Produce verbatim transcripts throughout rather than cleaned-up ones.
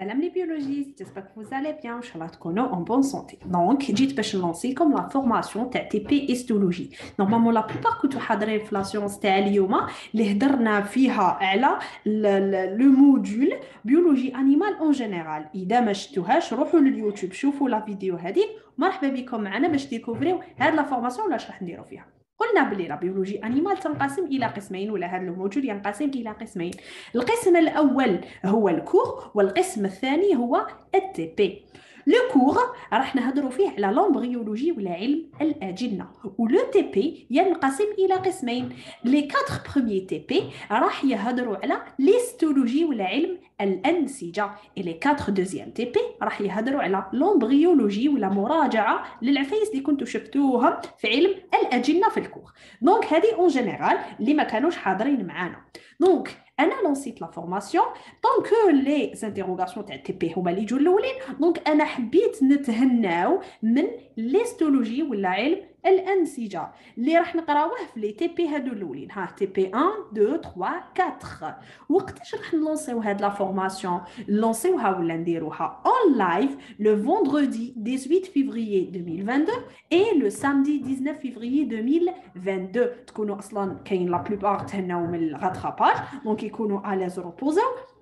Salam les biologistes, j'espère que vous allez bien, Inch'Allah تكونوا en bonne santé. Donc, جيت باش نلونسي comme la formation تاع تي بي هيستولوجي. Normalement la plupart كنتوا حاضرين في لا سيونس تاع اليوم اللي هضرنا فيها على لو موديول بيولوجي انيمال اون جينيرال. اذا ما شفتوهاش روحوا لليوتيوب شوفوا لا فيديو هذيك. مرحبا بكم معنا باش ديكوفريو هاد لا فورماسيون ولا راح نديروا فيها. قلنا بلي لا بيولوجي انيمال تنقسم الى قسمين ولا هذا الموجود ينقسم الى قسمين. القسم الاول هو الكور والقسم الثاني هو التي بي. لو كور راح نهضروا فيه على لومبريولوجي ولا علم الاجنه، ولو تي بي ينقسم الى قسمين. لي كاتر بروميي تي بي راح يهضروا على ليستولوجي ولا علم الانسجه، لي كاتر دوزيام تي بي راح يهضروا على لومبريولوجي ولا مراجعه للعفايس اللي كنتوا شفتوهم في علم الاجنه في الكور. دونك هذه اون جينيرال اللي ما كانوش حاضرين معانا. دونك انا لونسيت لا فورماسيون دونك لي زانتيروغاسيون تاع تي بي هما اللي يجوا الاولين. دونك انا حبيت نتهناو من ليستولوجي ولا علم الانسجه اللي راح نقراوه في لي تي بي هادو الاولين. ها تي بي واحد اثنين ثلاثة أربعة. وقتاش راح نلونسيو هاد لا فورماسيون؟ نلونسيوها ولا نديروها اون لايف لو فوندردي ثمانية عشر فيفري ألفين واثنين وعشرين اي لو سامدي تسعطاش فيفري ألفين واثنين وعشرين. تكونوا اصلا كاين لا بلوبار تهناو من الغاتراباج دونك يكونوا اليز ريبوزو.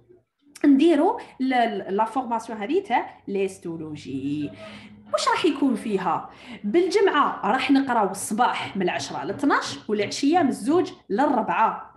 نديرو لا فورماسيون هذه تاع ليستولوجي. واش راح يكون فيها؟ بالجمعه راح نقراو الصباح من العشرة لاثناش والعشيه من الزوج للربعه،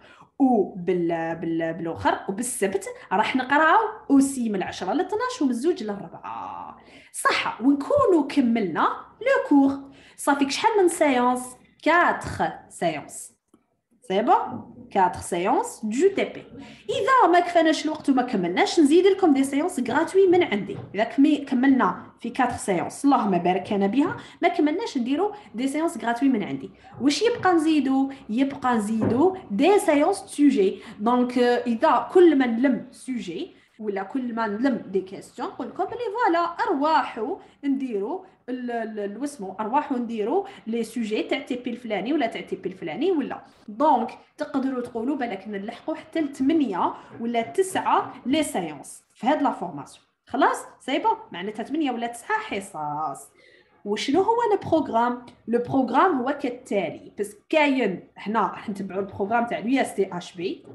وبال بال بالاخر وبالسبت راح نقراو اوسي من العشرة لاثناش ومن الزوج للربعه. صح، ونكونوا كملنا لو كور. صافيك شحال من سيونس؟ أربعة سيونس. سي بون أربعة سيونس دو تي بي. اذا ما كفاناش الوقت وما كملناش نزيد لكم دي سيونس غراتوي من عندي. اذا كملنا في أربعة سيونس اللهم بارك لنا بها، ما كملناش نديرو دي سيونس غراتوي من عندي. واش يبقى نزيدو؟ يبقى نزيدو دي سيونس سوجي. دونك اذا كل ما نلم سوجي ولا كل ما نلم دي كيستيون نقول لكم بلي فوالا ارواحوا نديروا الوسمو ارواحوا نديروا لي سوجي تاع تي بي الفلاني ولا تاع تي بي الفلاني ولا. دونك تقدروا تقولوا بالك نلحقوا حتى ل ثمانية ولا تسعة لي سيونس في هاد لا فورماسيون. خلاص سي بون، معناتها ثمانية ولا تسعة حصص. وشنو هو البروغرام؟ لو بروغرام هو كالتالي، بس كاين هنا راح نتبعوا البروغرام تاع اليو اس تي اش بي،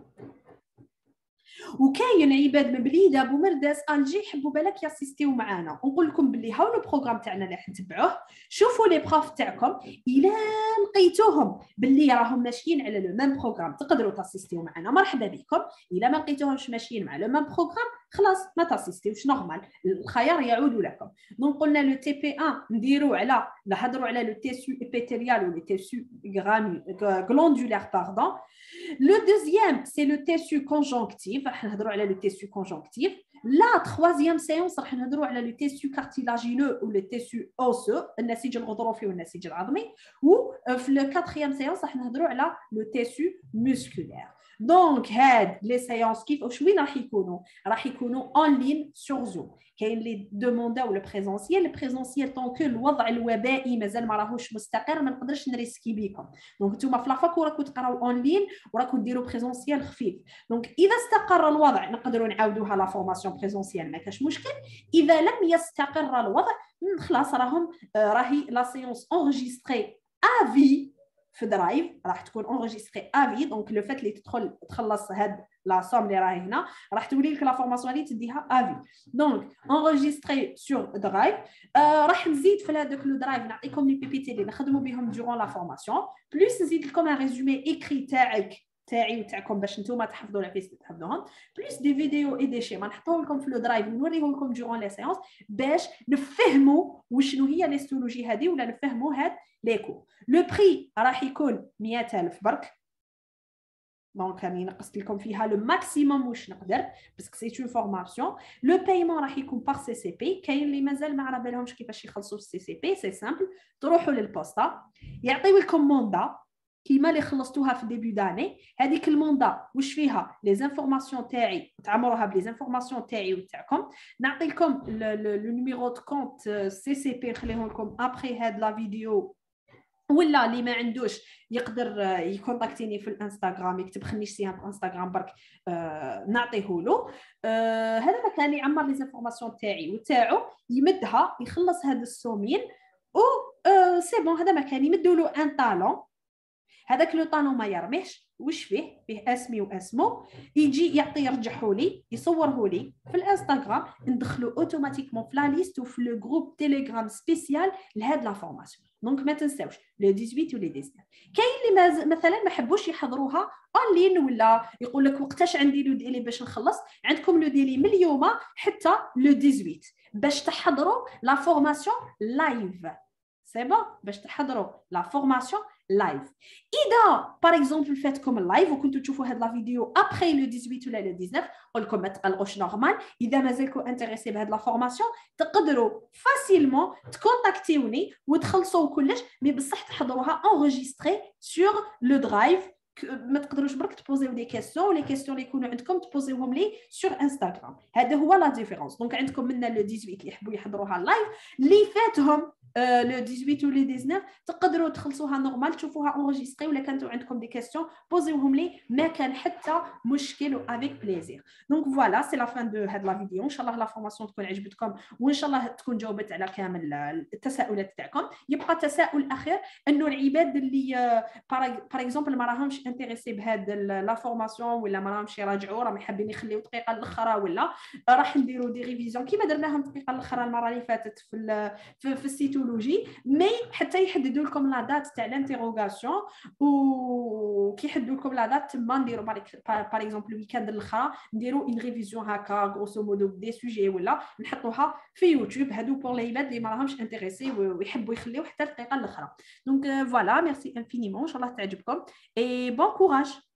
وكاين عباد من بليده بومرداس الجي يحبوا بالك ياسيستيو معانا. ونقول لكم بلي هاو لو بروغرام تاعنا اللي راح نتبعوه. شوفوا لي بروف تاعكم الا لقيتوهم بلي راهم ماشيين على لو ميم بروغرام تقدروا تاسيستيو معنا، مرحبا بكم. الا ما لقيتوهمش ماشيين مع لو ميم بروغرام خلاص ما تاسيستيوش، نورمال، الخيار يعود لكم. دونك قلنا لو تي بي واحد نديروا على نهضروا على لو تيسو ابيثيليال و لو تيسو غلاندولار باردون. Le deuxième, c'est le tissu conjonctif. راح نهضروا على le tissu conjonctif. La troisième séance راح نهضروا على le tissu cartilagineux ou le tissu osseux، النسيج الغضروفي والنسيج العظمي. وفي le quatrième séance راح نهضروا على le tissu musculaire. دونك هاد لي سيونس كيف واش وين راح يكونوا؟ راح يكونوا اون لين سور زوم. كاين اللي دومونداو لو بريزونسيال، البريزونسيال طونك الوضع الوبائي مازال ما راهوش مستقر ما نقدرش نريسكي بكم. دونك نتوما في لافاك وراكم تقراو اون لين وراكم ديروا بريزونسيال خفيف. دونك اذا استقر الوضع نقدروا نعاودوها لا فورماسيون بريزونسيال ما كاش مشكل. اذا لم يستقر الوضع خلاص راهم راهي لا سيونس انجستري افي في درايف، راح تكون انجستري افي. دونك لو فات اللي تدخل تخلص هاد لا سوم اللي راهي هنا راح تولي لك لا فورماسيون اللي تديها افي. دونك انجستري سور درايف. آه راح نزيد في هذاك لو درايف نعطيكم لي بي بي تي اللي نخدموا بهم دورون لا فورماسيون، بليس نزيد لكم ان ريزومي اكري تاعك تاعي وتاعكم باش نتوما تحفظوا العفايس اللي تحفظوهم، بليس دي فيديو اي دي شيما نحطوهم لكم في لو درايف ونوريهم لكم دورون لي سيونس باش نفهموا وشنو هي ليستولوجي هذه ولا نفهموا هاد لي كو. لو بري راح يكون مئة ألف برك. دونك راني نقصت لكم فيها لو ماكسيموم واش نقدر باسكو سي اون فورماسيون. لو بايمون راح يكون بار سي سي بي. كاين اللي مازال ما على بالهمش كيفاش يخلصوا السي سي بي. سي سامبل، تروحوا للبوستا يعطيو لكم موندا كيما اللي خلصتوها في ديبي داني. هذيك الموندا واش فيها؟ لي زانفورماسيون تاعي تعمروها بلي زانفورماسيون تاعي وتاعكم. نعطي لكم لو نيميرو دو كونت سي سي بي نخليهم لكم ابري هاد لا فيديو ولا اللي ما عندوش يقدر يكونتاكتيني في الانستغرام، يكتب خنيش سيها في الانستغرام برك آه نعطيه له. آه هذا مكان يعمر لي زانفورماسيون تاعي وتاعو، يمدها يخلص هذا السومين و آه سي بون. هذا مكان يمدوا له ان طالون، هذاك لو طالون ما يرميش، واش فيه؟ فيه اسمي واسمه، يجي يعطي يرجحه لي يصوره لي في الانستغرام، ندخلو اوتوماتيكمون في لا ليست وفي لو جروب تيليجرام سبيسيال لهاد لا فورماسيون. دونك ما تنساوش لو ثمانية ولي تسعطاش. كاين اللي مثلا ما حبوش يحضروها اونلاين، ولا يقول لك وقتاش عندي لو ديلي باش نخلص. عندكم لو ديلي من اليوم حتى لو ثمانية عشر باش تحضروا لا فورماسيون لايف. سي بون باش تحضروا لا فورماسيون لايف. اذا باغ اكزومبل فاتكم اللايف وكنتوا تشوفوا هاد لا فيديو ابري لو ثمانية ولا لو تسعطاش، نقول لكم ما تقلقوش نورمال. اذا مازالكم انتريسي بهاد لا فورماسيون تقدروا فاسيلمون تكونتاكتيوني وتخلصوا كلش، مي بصح تحضروها انريجستري سور لو درايف. ما تقدروش برك تبوزيو دي كيسيون، ولي كيسيون اللي يكونوا عندكم تبوزيوهم لي سور انستغرام. هذا هو لا ديفيرونس. دونك عندكم منا لو ثمانية اللي يحبوا يحضروها لايف، اللي فاتهم Euh, le dix-huit ou le dix-neuf تقدروا تخلصوها نورمال تشوفوها انريجستري، ولا كانتوا عندكم دي كيسيون بوزيوهم لي، ما كان حتى مشكل افيك بليزير. دونك فوالا سي لا فان دو هاد لا فيديو. ان شاء الله لا فورماسيون تكون عجبتكم، وان شاء الله تكون جاوبت على كامل التساؤلات تاعكم. يبقى تساؤل اخير انه العباد اللي باغ اكزومبل ما راهمش انتريسي بهاد لا فورماسيون، ولا ما راهمش يراجعوا، راهم حابين يخليو دقيقه الاخرى، ولا راح نديروا دي ريفيزيون كيما درناهم دقيقه الاخرى المره اللي فاتت في في, في السيتولوجي، مي حتى يحددوا لكم لا دات تاع الانتيروغاسيون، وكي يحددوا لكم لا دات تما نديروا باغ اكزومبل الويكاند الاخرى نديروا ان ريفيزيون هكا غروسو مودو دي سوجي، ولا نحطوها في يوتيوب. هادو بور لي عباد اللي ما راهمش انتريسي ويحبوا يخليو حتى الدقيقه الاخرى. دونك فوالا ميرسي انفينيمون، ان شاء الله تعجبكم اي بون كوراج.